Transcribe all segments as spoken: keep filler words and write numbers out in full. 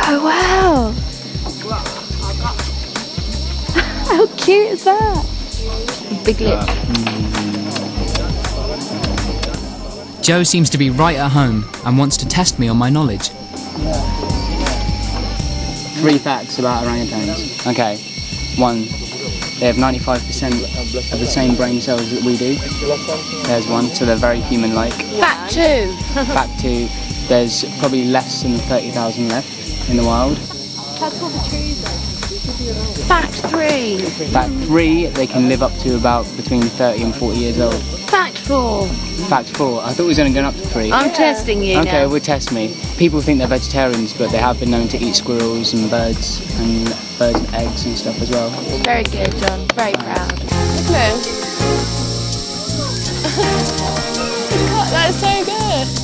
Oh wow! How cute is that? Big lips. Joe seems to be right at home and wants to test me on my knowledge. Three facts about orangutans. Okay, one, they have ninety-five percent of the same brain cells that we do. There's one, so they're very human-like. Fact two. Fact two, there's probably less than thirty thousand left in the wild. That's what the trees are. Fact three. Fact three, they can live up to about between thirty and forty years old. Fact four. Fact four, I thought we was only going up to three. I'm testing you Okay, now. well test me. People think they're vegetarians, but they have been known to eat squirrels and birds and birds and eggs and stuff as well. Very good, John. Very proud. Look at him. That's so good.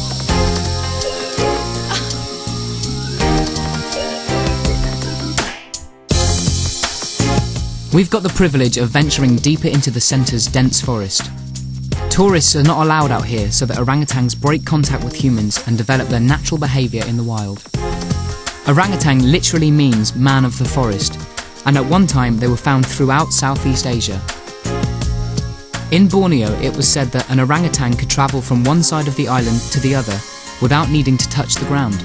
We've got the privilege of venturing deeper into the centre's dense forest. Tourists are not allowed out here so that orangutans break contact with humans and develop their natural behaviour in the wild. Orangutan literally means man of the forest, and at one time they were found throughout Southeast Asia. In Borneo, it was said that an orangutan could travel from one side of the island to the other without needing to touch the ground.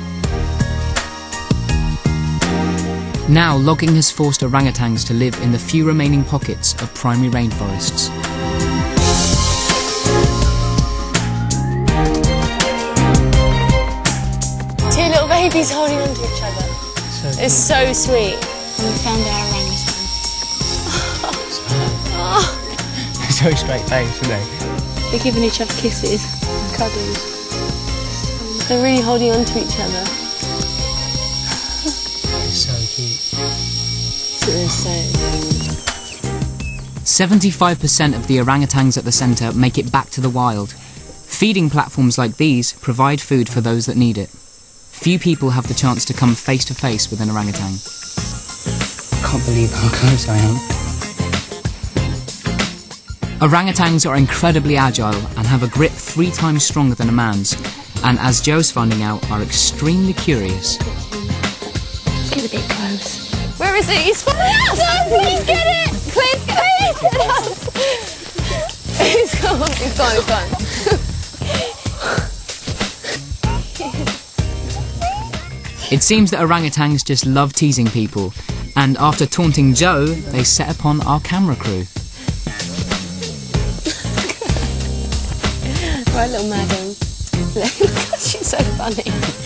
Now, logging has forced orangutans to live in the few remaining pockets of primary rainforests. Two little babies holding on to each other. So It's so sweet. And we found our orangutan. so straight face, isn't they? They're giving each other kisses and cuddles. They're really holding on to each other. It's so cute. seventy-five percent of the orangutans at the centre make it back to the wild. Feeding platforms like these provide food for those that need it. Few people have the chance to come face to face with an orangutan. I can't believe how close I am. Orangutans are incredibly agile and have a grip three times stronger than a man's, and as Joe's finding out, are extremely curious. Get a bit close. Where is it? He's following us! No, please get it! Please get it! Please get us! He's gone, he's gone, he's gone. It seems that orangutans just love teasing people, and after taunting Joe, they set upon our camera crew. Right, little madam. Look, she's so funny.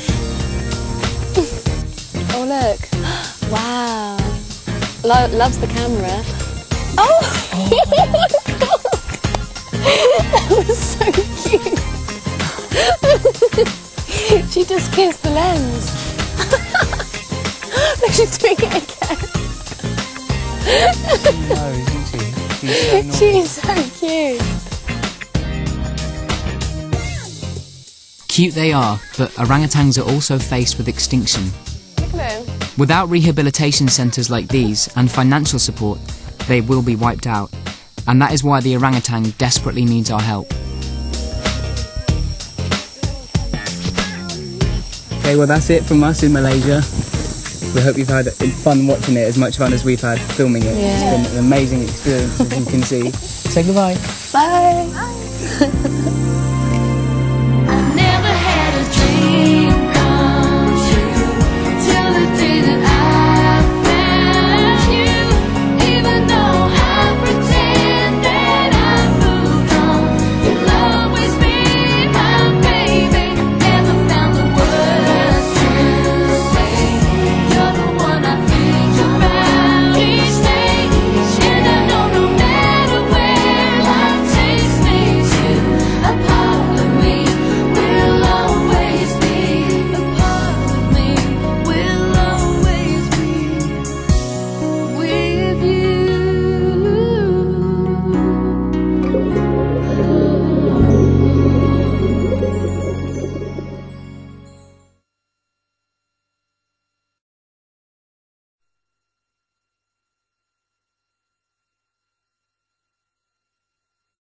Oh, look. Wow. Lo loves the camera. Oh! That was so cute. She just kissed the lens. Look, she's doing it again. No, isn't she? She's so naughty. She's so cute. Cute they are, but orangutans are also faced with extinction. Look at him. Without rehabilitation centres like these and financial support, they will be wiped out. And that is why the orangutan desperately needs our help. Okay, well that's it from us in Malaysia. We hope you've had fun watching it, as much fun as we've had filming it. Yeah. It's been an amazing experience, as you can see. Say goodbye. Bye. Bye.